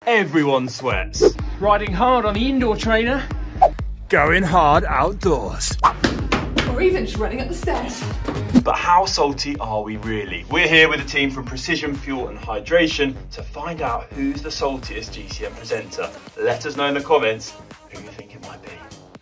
everyone sweats. Riding hard on the indoor trainer. Going hard outdoors. Or even just running up the stairs. But how salty are we really? We're here with a team from Precision Fuel and Hydration to find out who's the saltiest GCN presenter. Let us know in the comments who you think it might be.